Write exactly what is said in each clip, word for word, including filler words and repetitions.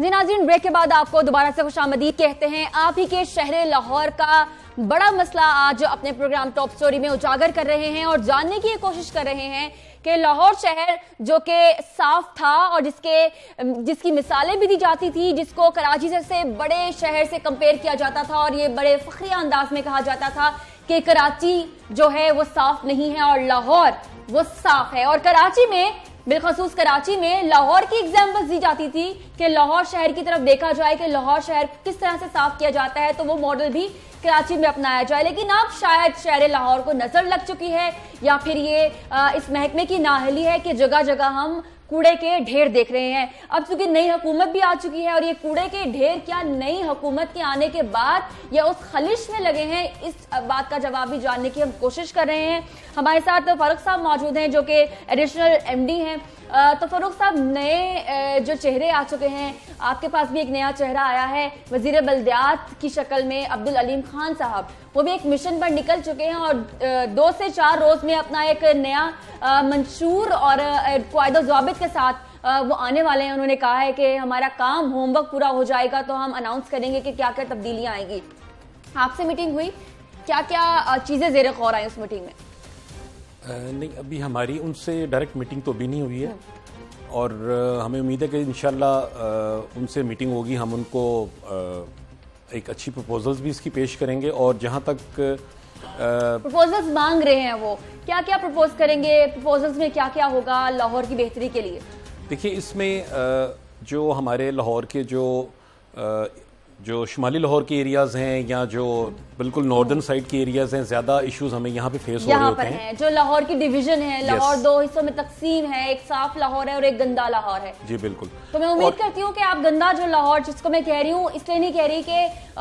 जी नाज़रीन, ब्रेक के बाद आपको दोबारा से खुशामदीद कहते हैं। आप ही के शहर लाहौर का बड़ा मसला आज अपने प्रोग्राम टॉप स्टोरी में उजागर कर रहे हैं और जानने की कोशिश कर रहे हैं कि लाहौर शहर जो कि साफ था और जिसके जिसकी मिसालें भी दी जाती थी, जिसको कराची जैसे बड़े शहर से कंपेयर किया जाता था और ये बड़े फखरिया अंदाज में कहा जाता था कि कराची जो है वो साफ नहीं है और लाहौर वो साफ है। और कराची में, बिलखसूस कराची में लाहौर की एग्जाम्पल्स दी जाती थी कि लाहौर शहर की तरफ देखा जाए कि लाहौर शहर किस तरह से साफ किया जाता है, तो वो मॉडल भी कराची में अपनाया जाए। लेकिन अब शायद शहर लाहौर को नजर लग चुकी है या फिर ये आ, इस महकमे की नाअहली है कि जगह जगह हम कूड़े के ढेर देख रहे हैं। अब चूंकि नई हुकूमत भी आ चुकी है और ये कूड़े के ढेर क्या नई हुकूमत के आने के बाद या उस खलिश में लगे हैं, इस बात का जवाब भी जानने की हम कोशिश कर रहे हैं। हमारे साथ फारूक साहब मौजूद हैं जो कि एडिशनल एमडी हैं। तो फारूक साहब, नए जो चेहरे आ चुके हैं, आपके पास भी एक नया चेहरा आया है वजीर बल्दियात की शक्ल में, अब्दुल अलीम खान साहब। वो भी एक मिशन पर निकल चुके हैं और दो से चार रोज में अपना एक नया मंशूर और कायदो ज़ाबित के साथ वो आने वाले हैं। उन्होंने कहा है कि हमारा काम होमवर्क पूरा हो जाएगा तो हम अनाउंस करेंगे कि क्या क्या तब्दीलियां आएंगी। आपसे मीटिंग हुई, क्या क्या चीजें जेर गौर आई उस मीटिंग में? आ, नहीं, अभी हमारी उनसे डायरेक्ट मीटिंग तो अभी नहीं हुई है और आ, हमें उम्मीद है कि इंशाल्लाह उनसे मीटिंग होगी। हम उनको आ, एक अच्छी प्रपोजल्स भी इसकी पेश करेंगे और जहां तक प्रपोजल्स मांग रहे हैं वो क्या क्या प्रपोज करेंगे, प्रपोजल्स में क्या क्या होगा लाहौर की बेहतरी के लिए? देखिए, इसमें आ, जो हमारे लाहौर के जो आ, जो शुमाली लाहौर के एरियाज हैं या जो बिल्कुल नॉर्दर्न साइड के एरियाज हैं, ज्यादा इश्यूज हमें यहाँ पे फेस हो रहे होते हैं। है जो लाहौर की डिवीजन है, लाहौर दो हिस्सों में तकसीम है, एक साफ लाहौर है और एक गंदा लाहौर है। जी बिल्कुल। तो मैं उम्मीद करती हूँ कि आप गंदा जो लाहौर, जिसको मैं कह रही हूँ, इसलिए नहीं कह रही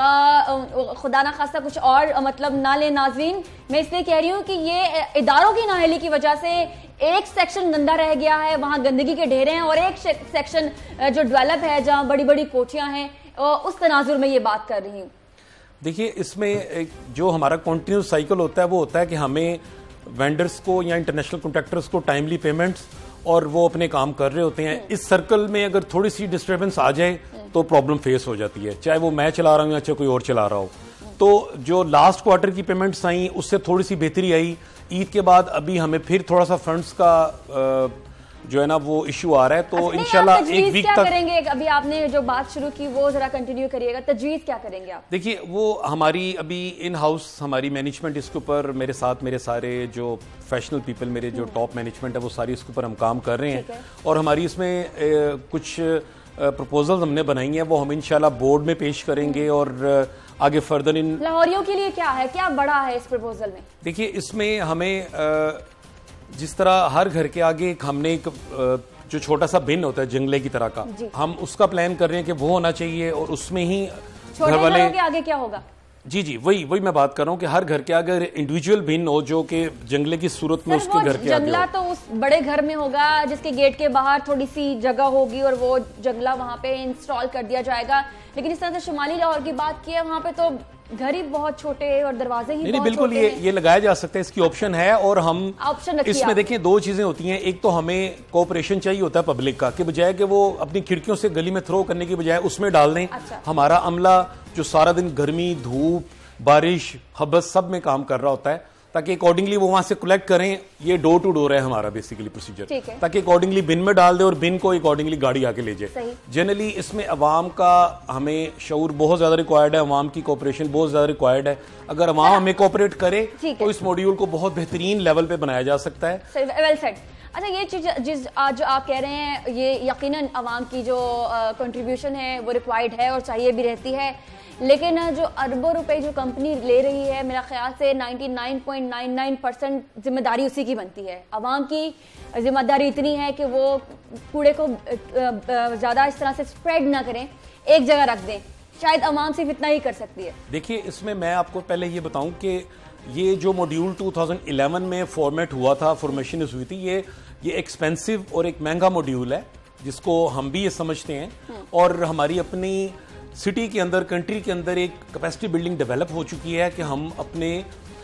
कि खुदा ना खास्ता कुछ और मतलब ना ले नाज़रीन, मैं इसलिए कह रही हूँ कि ये इदारों की नाअहली की वजह से एक सेक्शन गंदा रह गया है, वहां गंदगी के ढेर हैं, और एक सेक्शन जो डेवलप है जहाँ बड़ी बड़ी कोठियां हैं, उस तनाजुर में ये बात कर रही हूँ। देखिए, इसमें एक जो हमारा कॉन्टिन्यूस साइकिल होता है वो होता है कि हमें वेंडर्स को या इंटरनेशनल कॉन्ट्रैक्टर्स को टाइमली पेमेंट्स और वो अपने काम कर रहे होते हैं। इस सर्कल में अगर थोड़ी सी डिस्टर्बेंस आ जाए तो प्रॉब्लम फेस हो जाती है, चाहे वो मैं चला रहा हूँ या चाहे कोई और चला रहा हो। तो जो लास्ट क्वार्टर की पेमेंट्स आई उससे थोड़ी सी बेहतरी आई। ईद के बाद अभी हमें फिर थोड़ा सा फंड्स का आ, जो है ना वो इशू आ रहा है, तो इंशाल्लाह एक वीक तक करेंगे। अभी आपने जो बात शुरू की वो जरा कंटिन्यू करिएगा, तजवीज़ क्या करेंगे आप? देखिए, वो हमारी अभी इन हाउस हमारी मैनेजमेंट इसके ऊपर, मेरे साथ मेरे सारे जो प्रोफेशनल पीपल, मेरे जो टॉप मैनेजमेंट है वो सारी इसके ऊपर हम काम कर रहे हैं और हमारी इसमें ए, कुछ प्रपोजल्स हमने बनाई हैं, वो हम इंशाल्लाह बोर्ड में पेश करेंगे और आगे फर्दर इन लाहौरियों के लिए क्या है, क्या बड़ा है इस प्रपोजल में? देखिए, इसमें हमें आ, जिस तरह हर घर के आगे एक हमने एक जो छोटा सा बिन होता है जंगले की तरह का, हम उसका प्लान कर रहे हैं कि वो होना चाहिए और उसमें ही घर वाले के आगे क्या होगा? जी जी वही वही मैं बात कर रहा हूँ कि हर घर के आगे इंडिविजुअल बिन हो जो कि जंगले की सूरत में उसके घर के आगे जंगला तो उस बड़े घर में होगा जिसके गेट के बाहर थोड़ी सी जगह होगी और वो जंगला वहां पे इंस्टॉल कर दिया जाएगा। लेकिन इस तरह से शुमाली लाहौर की बात की है, वहां पे तो घर ही बहुत छोटे और दरवाजे ही नहीं, बहुत बिल्कुल ये ये लगाया जा सकता है, इसकी ऑप्शन है। और हम ऑप्शन इसमें देखें दो चीजें होती हैं, एक तो हमें कोऑपरेशन चाहिए होता है पब्लिक का, कि बजाय कि वो अपनी खिड़कियों से गली में थ्रो करने की बजाय उसमें डाल दें। अच्छा। हमारा अमला जो सारा दिन गर्मी, धूप, बारिश, हबस सब में काम कर रहा होता है, ताकि अकॉर्डिंगली वो वहां से कलेक्ट करें। ये डोर टू डोर है हमारा बेसिकली प्रोसीजर, ताकि अकॉर्डिंगली बिन में डाल दे और बिन को अकॉर्डिंगली गाड़ी आके ले जाए। जनरली इसमें अवाम का हमें शऊर बहुत ज्यादा रिक्वायर्ड है, अवाम की कोऑपरेशन बहुत ज्यादा रिक्वायर्ड है। अगर अवाम हमें कोऑपरेट करे तो इस मॉड्यूल को बहुत बेहतरीन लेवल पे बनाया जा सकता है। Well said. अच्छा, ये चीज जिस आज जो आप कह रहे हैं, ये यकीनन अवाम की जो कंट्रीब्यूशन है वो रिक्वायर्ड है और चाहिए भी रहती है, लेकिन जो अरबों रुपए जो कंपनी ले रही है, मेरा ख्याल से निन्यानवे पॉइंट नाइन नाइन परसेंट जिम्मेदारी उसी की बनती है। अवाम की जिम्मेदारी इतनी है कि वो कूड़े को ज़्यादा इस तरह से स्प्रेड ना करें, एक जगह रख दें। शायद अवाम सिर्फ इतना ही कर सकती है। देखिए, इसमें मैं आपको पहले ये बताऊं कि ये जो मॉड्यूल दो हज़ार ग्यारह में फॉर्मेट हुआ था, फॉर्मेशन हुई थी, ये ये एक्सपेंसिव और एक महंगा मॉड्यूल है जिसको हम भी ये समझते हैं। और हमारी अपनी सिटी के अंदर, कंट्री के अंदर एक कैपेसिटी बिल्डिंग डेवलप हो चुकी है कि हम अपने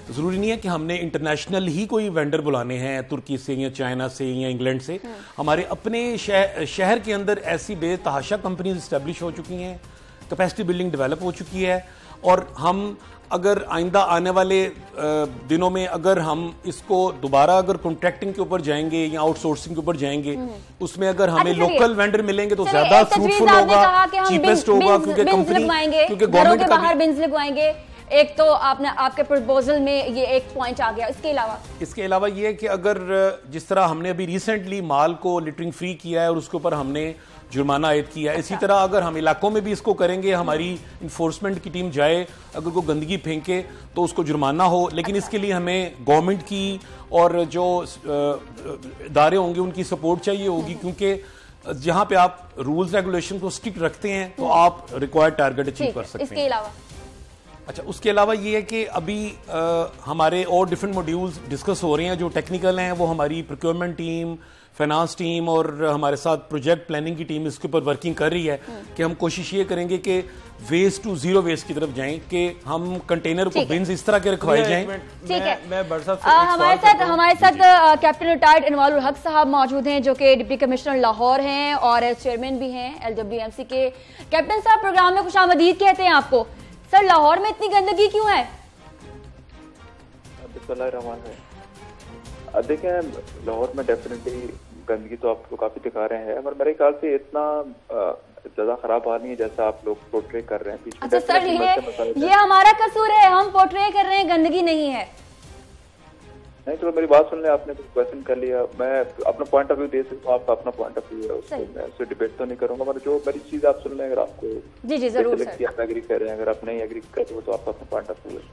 जरूरी नहीं है कि हमने इंटरनेशनल ही कोई वेंडर बुलाने हैं तुर्की से या चाइना से या इंग्लैंड से। हमारे अपने शह, शहर के अंदर ऐसी बेतहाशा कंपनीज इस्टेब्लिश हो चुकी हैं, कैपेसिटी बिल्डिंग डेवलप हो चुकी है, और हम अगर आइंदा आने वाले दिनों में अगर हम इसको दोबारा अगर कॉन्ट्रैक्टिंग के ऊपर जाएंगे या आउटसोर्सिंग के ऊपर जाएंगे, उसमें अगर हमें लोकल वेंडर मिलेंगे तो ज्यादा फ्रूटफुल होगा, चीपेस्ट होगा, क्योंकि कंपनी क्योंकि गवर्नमेंट के बाहर बिन्स लगवाएंगे। एक तो आपने आपके प्रपोजल में ये एक पॉइंट आ गया। इसके अलावा इसके अलावा ये कि अगर जिस तरह हमने अभी रिसेंटली माल को लिटरिंग फ्री किया है और उसके ऊपर हमने जुर्माना आयद किया है, इसी तरह अगर हम इलाकों में भी इसको करेंगे, हमारी इन्फोर्समेंट की टीम जाए, अगर कोई गंदगी फेंके तो उसको जुर्माना हो। लेकिन इसके लिए हमें गवर्नमेंट की और जो इदारे होंगे उनकी सपोर्ट चाहिए होगी, क्योंकि जहां पे आप रूल्स रेगुलेशन को स्ट्रिक्ट रखते हैं तो आप रिक्वायर्ड टारगेट अचीव कर सकते हैं। इसके अलावा अच्छा, उसके अलावा ये है कि अभी आ, हमारे और डिफरेंट मॉड्यूल्स डिस्कस हो रहे हैं जो टेक्निकल हैं, वो हमारी प्रोक्योरमेंट टीम, फाइनेंस टीम और हमारे साथ प्रोजेक्ट प्लानिंग की टीम इसके ऊपर वर्किंग कर रही है कि हम कोशिश ये करेंगे कि वेस्ट टू जीरो वेस्ट की तरफ जाएं, कि हम कंटेनर को बिन्स इस तरह के रखवाए जाएं। ठीक है, मैं हमारे साथ हमारे साथ कैप्टन रिटायर्ड इनवालुल हक साहब मौजूद हैं, जो कि डिप्टी कमिश्नर लाहौर हैं और चेयरमैन भी हैं एल डब्ल्यू एम सी के। कैप्टन साहब, प्रोग्राम में खुशामदीद कहते हैं आपको। सर, लाहौर में इतनी गंदगी क्यों है? देखें, लाहौर में डेफिनेटली गंदगी तो आप लोग काफी दिखा रहे हैं, मगर मेरे ख्याल से इतना ज्यादा खराब हाल नहीं है जैसा आप लोग पोर्ट्रे कर रहे हैं। अच्छा सर, ये ये हमारा कसूर है, हम पोर्ट्रे कर रहे हैं, गंदगी नहीं है। नहीं, चलो मेरी बात सुन ले, आपने कुछ क्वेश्चन कर लिया, मैं अपना पॉइंट ऑफ व्यू दे सकता हूँ, आपका अपना पॉइंट ऑफ व्यू है, उसको मैं उससे डिबेट तो नहीं करूंगा, मगर जो मेरी चीज आप सुन लें, अगर आपको जी जी जरूर सर, आप एग्री कर रहे हैं, अगर आप नहीं एग्री करते हो तो आपका अपना पॉइंट ऑफ व्यू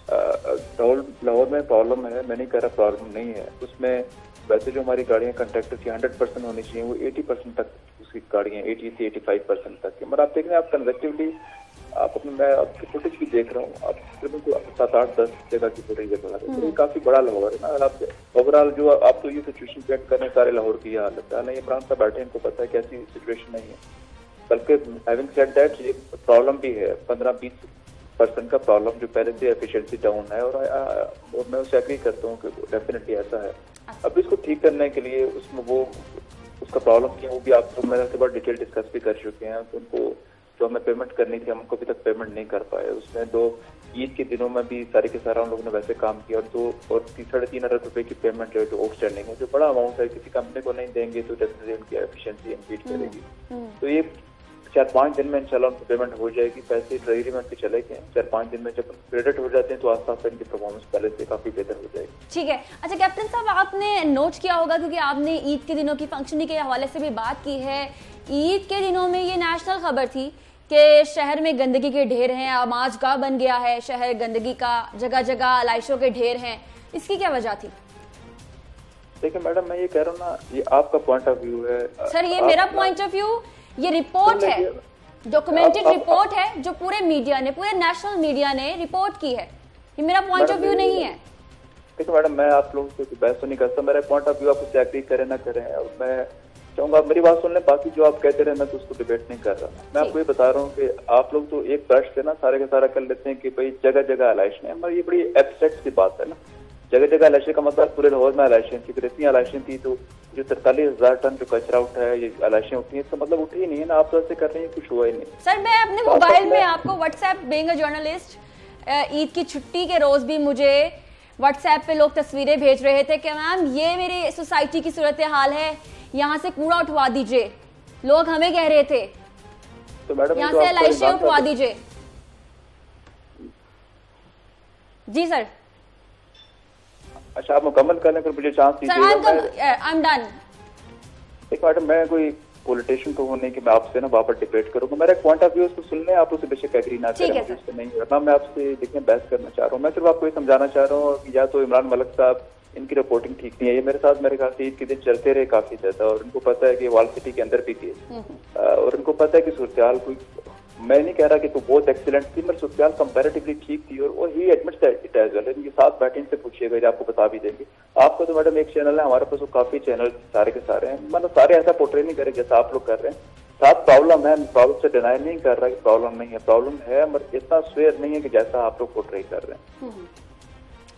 है। लाहौर में प्रॉब्लम है, मैं नहीं कह रहा प्रॉब्लम नहीं है, उसमें वैसे जो हमारी गाड़ियां कंट्रैक्टर की हंड्रेड परसेंट होनी चाहिए, वो एटी परसेंट तक उसकी गाड़ियां एटी से एटी फाइव परसेंट तक। मगर आप देख रहे हैं, आप कंजर्वेटिवली आप अपने, मैं आपकी फुटेज भी देख रहा हूँ, आप तकरीबन सात आठ दस जगह की फुटेज दिखा रहे हैं, तो ये काफी बड़ा लाहौर है ना। अगर आप ओवरऑल जो आप तो ये सिचुएशन क्रिएट कर रहे हैं, सारे लाहौर की हालत है, नहीं इमरान साहब बैठे, इनको पता है कैसी सिचुएशन नहीं है। बल्कि हैविंग सेड दैट, ये प्रॉब्लम भी है, पंद्रह बीस परसेंट का प्रॉब्लम जो पहले से एफिशिएंसी डाउन है, और, और मैं उससे एग्री करता हूँ कि डेफिनेटली ऐसा है। अब इसको ठीक करने के लिए उसमें वो उसका प्रॉब्लम क्या, वो भी आप तो मेरे से बहुत डिटेल डिस्कस भी कर चुके हैं। तो उनको जो हमें पेमेंट करनी थी, हम उनको अभी तक पेमेंट नहीं कर पाए। उसमें दो ईद के दिनों में भी सारे के सारा उन लोगों ने वैसे काम किया, और दो और साढ़े तीन अरब रुपए की पेमेंट जो है जो आउटस्टैंडिंग है, जो बड़ा अमाउंट है, किसी कंपनी को नहीं देंगे तो डेफिनेटली उनकी एफिशिएंसी इम्पीड करेगी। तो ये चार पांच दिन में इंशाल्लाह उनको पेमेंट हो जाएगी, पैसे ट्रेजरी में चले गए, चार पांच दिन में जब क्रेडिट हो जाते हैं तो आस्ता आस्ता इनकी परफॉर्मेंस पहले से काफी बेहतर हो जाएगी। ठीक है। अच्छा कैप्टन साहब, आपने नोट किया होगा, क्योंकि आपने ईद के दिनों की फंक्शनिंग के हवाले से भी बात की है, ईद के दिनों में ये नेशनल खबर थी कि शहर में गंदगी के ढेर हैं, आमाजगाह बन गया है शहर, गंदगी का जगह जगह लाइशों के ढेर हैं, इसकी क्या वजह थी? देखिए मैडम, मैं ये कह रहा हूँ ना, ये आपका पॉइंट ऑफ व्यू है सर, ये मेरा पॉइंट ऑफ व्यू, ये रिपोर्ट है, डॉक्यूमेंटेड रिपोर्ट है जो पूरे मीडिया ने, पूरे नेशनल मीडिया ने रिपोर्ट की है, ये मेरा पॉइंट ऑफ व्यू नहीं है। देखिए मैडम, मैं आप लोगों से बहस तो नहीं करता, मेरा पॉइंट ऑफ व्यू आप उससे एग्री करें ना करें, और मैं चाहूंगा आप मेरी बात सुन लें, बाकी जो आप कहते रहे मैं तो उसको डिबेट नहीं कर रहा। मैं आपको ये बता रहा हूँ कि आप लोग तो एक ब्रश से ना सारे का सारा कर लेते हैं कि भाई जगह जगह एलाइशन है, मगर ये बड़ी एब्स्ट्रैक्ट सी बात है ना। जगह जगह एलाइशन का मतलब पूरे लाहौर में एलाइशन थी, फिर इतनी एलाइशन थी तो जो तरतालीस हजार टन जो कचरा उठा है, ये एलाइशन उठी है, इसका मतलब उठी ही नहीं है ना, आप तो ऐसे कर रहे हैं, कुछ हुआ ही नहीं। सर, मैं अपने मोबाइल में आपको WhatsApp, being a journalist, Eid की छुट्टी के रोज भी मुझे व्हाट्सएप पे लोग तस्वीरें भेज रहे थे कि मैम ये मेरी सोसाइटी की सूरत हाल है, यहाँ से कूड़ा उठवा दीजिए, लोग हमें कह रहे थे तो मैडम यहाँ से एलाइशन उठवा दीजिए। जी सर। अच्छा, आप मुकम्मल करने को मुझे चांस दीजिए। I am done. एक मैडम, मैं कोई पॉलिटिशियन तो होने की मैं आपसे ना वापस डिबेट करूंगा, मेरा एक पॉइंट ऑफ व्यू उसको सुनने, आप उससे बेशक एग्री ना करें, उससे नहीं करना, मैं आपसे देखिए बहस करना चाह रहा हूँ। मैं सिर्फ आपको ये समझाना चाह रहा हूँ कि या तो इमरान मलिक साहब, इनकी रिपोर्टिंग ठीक नहीं है, ये मेरे साथ मेरे ख्याल से ईद के दिन चलते रहे काफी ज्यादा, और उनको पता है कि वाल सिटी के अंदर भी थी, और उनको पता है कि सूरत कोई, मैं नहीं कह रहा कि तो बहुत एक्सीलेंट थी, मगर सूरत कंपैरेटिवली ठीक थी, और वो ही एडमिट्स इट एज वेल। इनके साथ बैठे इनसे पूछिएगा, आपको बता भी देंगे। आपका तो मैडम एक चैनल है, हमारे पास वो काफी चैनल सारे के सारे हैं, मतलब सारे ऐसा पोर्ट्रे नहीं करे जैसा आप लोग कर रहे हैं। साथ प्रॉब्लम है, प्रॉब्लम से डिनाई नहीं कर रहा कि प्रॉब्लम नहीं है, प्रॉब्लम है, मगर इतना स्वेयर नहीं है कि जैसा आप लोग पोर्ट्रे कर रहे हैं।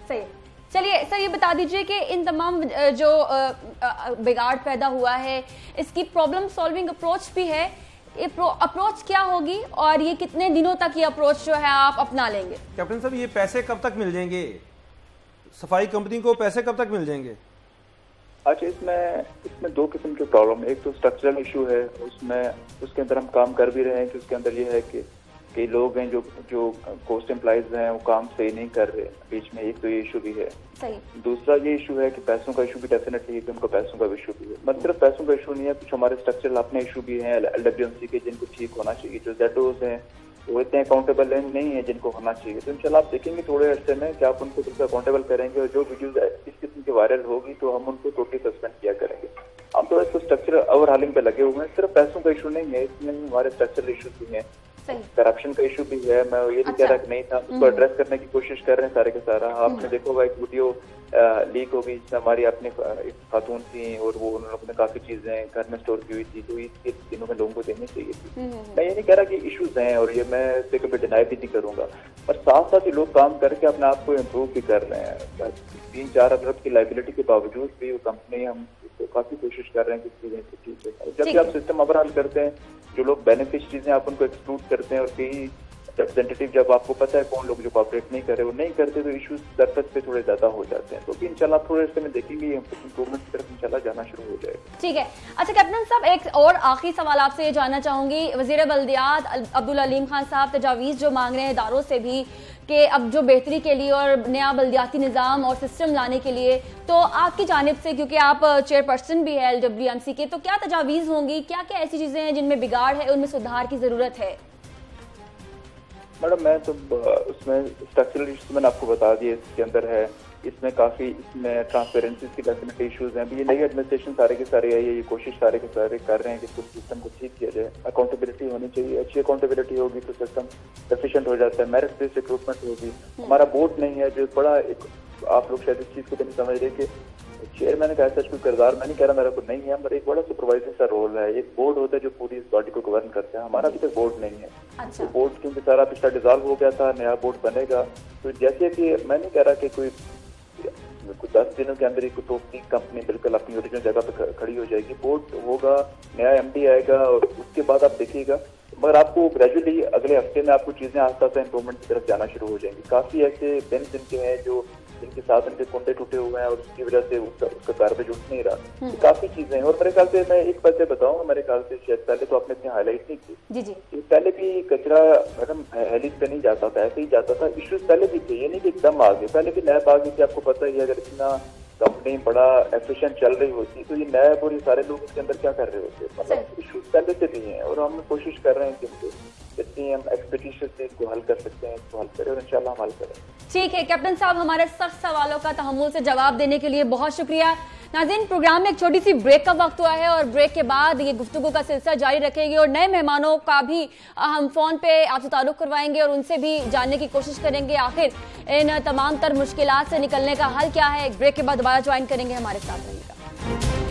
सही। चलिए सर, ये बता दीजिए कि इन तमाम जो बिगाड़ पैदा हुआ है, इसकी प्रॉब्लम सॉल्विंग अप्रोच भी है, ये अप्रोच क्या होगी और ये कितने दिनों तक ये अप्रोच जो है आप अपना लेंगे? कैप्टन साहब, ये पैसे कब तक मिल जाएंगे? सफाई कंपनी को पैसे कब तक मिल जाएंगे? अच्छा, इसमें इसमें दो किस्म के प्रॉब्लम है। एक तो स्ट्रक्चरल इशू है, उसमें उसके अंदर हम काम कर भी रहे हैं कि उसके अंदर ये है कि कई लोग हैं जो जो कोस्ट एम्प्लॉइज हैं वो काम सही नहीं कर रहे बीच में, एक तो ये इशू भी है। सही। दूसरा ये इशू है कि पैसों का इशू भी डेफिनेटली है कि उनको पैसों का इशू भी है। मतलब सिर्फ पैसों का इशू नहीं है, कुछ हमारे स्ट्रक्चरल अपने इशू भी हैं एल डब्ल्यू एम सी के, जिनको ठीक होना चाहिए। जो जेडोज हैं वो इतने अकाउंटेबल नहीं है जिनको होना चाहिए। तो इंशाल्लाह आप देखेंगे थोड़े अर्से में कि आप उनको बिल्कुल अकाउंटेबल करेंगे और जो वीडियोज इस किस्म की वायरल होगी तो हम उनको टोटली सस्पेंड किया करेंगे। हम तो इसको स्ट्रक्चर ओवरहालिंग पे लगे हुए हैं। सिर्फ पैसों का इशू नहीं है, इसमें हमारे स्ट्रक्चरल इशूज भी हैं, करप्शन का इशू भी है। मैं ये नहीं कह रहा कि नहीं था, उसको एड्रेस करने की कोशिश कर रहे हैं सारे के सारा। आपने देखा होगा एक वीडियो लीक हो गई जिसमें हमारी अपनी खातून थी और वो उन लोगों ने काफी चीजें घर में स्टोर की हुई थी, तो इसके दिनों में लोगों को देनी चाहिए थी। मैं ये नहीं कह रहा कि इश्यूज हैं और ये मैं इसे कभी डिनाई भी नहीं करूंगा, पर साथ साथ ही लोग काम करके अपने आप को इम्प्रूव भी कर रहे हैं। तीन चार अरब की लाइबिलिटी के बावजूद भी वो कंपनी, हम काफी कोशिश कर रहे हैं कि चीजें ठीक है। जब भी आप सिस्टम ओवरऑल करते हैं, जो लोग बेनिफिशरीज हैं आप उनको एक्सक्लूड करते हैं और कई रिप्रेजेंटेटिव, जब आपको पता है कौन लोग जो कॉपरेट नहीं कर रहे, वो नहीं करते, तो इश्यूज सरफेस पे थोड़े ज्यादा हो जाते हैं। तो भी इंशाल्लाह थोड़े इसमें देखेंगे इम्प्रूवमेंट की तरफ इंशाल्लाह जाना शुरू हो जाएगा। ठीक है। अच्छा कैप्टन साहब, एक और आखिरी सवाल आपसे ये जानना चाहूंगी। वजीर बल्दियात अब्दुल अलीम खान साहब तजावीज़ जो मांग रहे हैं इदारों से भी कि अब जो बेहतरी के लिए और नया बल्दियाती निज़ाम और सिस्टम लाने के लिए, तो आपकी जानिब से, क्योंकि आप चेयरपर्सन भी है एल डब्ल्यू एम सी के, तो क्या तजावीज़ होंगी? क्या क्या ऐसी चीज़ें हैं जिनमें बिगाड़ है, उनमें सुधार की ज़रूरत है? मैडम मैं तो उसमें स्ट्रक्चरल इश्यूज मैंने आपको बता दिए, इसके अंदर है, इसमें काफी इसमें ट्रांसपेरेंसी की डेफिनेटली इश्यूज हैं। ये नई एडमिनिस्ट्रेशन सारे के सारे है, ये कोशिश सारे के सारे कर रहे हैं कि इस सिस्टम को ठीक किया जाए। अकाउंटेबिलिटी होनी चाहिए, अच्छी अकाउंटेबिलिटी होगी तो सिस्टम एफिशिएंट हो जाता है। मेरिट बेस्ड रिक्रूटमेंट होगी। हमारा बोर्ड नहीं है जो बड़ा एक, आप लोग शायद इस चीज को नहीं समझ रहे कि चेयरमैन का ऐसा कोई किरदार मैं नहीं कह रहा मेरा को नहीं है, मगर एक बड़ा सुपरवाइजर सा रोल है। एक बोर्ड होता है जो पूरी इस बॉडी को गवर्न करता है। हमारा अभी तक बोर्ड नहीं है। अच्छा। तो बोर्ड क्योंकि सारा पिछला डिजॉल्व हो गया था, नया बोर्ड बनेगा। तो जैसे कि मैं नहीं कह रहा कि कोई दस दिनों के अंदर ही तो कंपनी बिल्कुल अपनी ओरिजिनल जगह पे खड़ी हो जाएगी। बोर्ड होगा, नया एमडी आएगा और उसके बाद आप देखिएगा, मगर आपको ग्रेजुअली अगले हफ्ते में आपको चीजें आस्ता आस्ता इम्प्रूवमेंट की तरफ जाना शुरू हो जाएंगी। काफी ऐसे दिन जिनके हैं जो जिनके साथ उनके कुंडे टूटे हुए हैं और उसकी वजह से उसका उसका गार्बेज उठ नहीं रहा। तो काफी चीजें हैं। और मेरे ख्याल से मैं एक बात बताऊंगा, मेरे ख्याल से शायद पहले तो आपने इतनी हाईलाइट नहीं की जी जी। पहले भी कचरा मैडम हेलिस पे नहीं जाता था, ऐसे ही जाता था। इश्यूज पहले भी थे, ये नहीं कि एकदम आ गए, पहले भी नैब आ गई थी। आपको पता ही है, अगर इतना कंपनी बड़ा एफिशिएंट चल रही होती तो ये नैब और ये सारे लोग इसके अंदर क्या कर रहे होते। मतलब इश्यूज पहले से भी हैं और हम कोशिश कर रहे हैं कि जितनी हम एक्सपेक्टेशन से इसको हल कर सकते हैं इसको हल करें और इंशाल्लाह हम हल करें। ठीक है कैप्टन साहब, हमारे सख्त सवालों का तहम्मुल से जवाब देने के लिए बहुत शुक्रिया। नाज़रीन, प्रोग्राम में एक छोटी सी ब्रेक का वक्त हुआ है और ब्रेक के बाद ये गुफ्तगू का सिलसिला जारी रखेंगे और नए मेहमानों का भी हम फोन पे आपसे ताल्लुक करवाएंगे और उनसे भी जानने की कोशिश करेंगे आखिर इन तमाम तर मुश्किलात से निकलने का हल क्या है। ब्रेक के बाद दोबारा ज्वाइन करेंगे, हमारे साथ रहिएगा।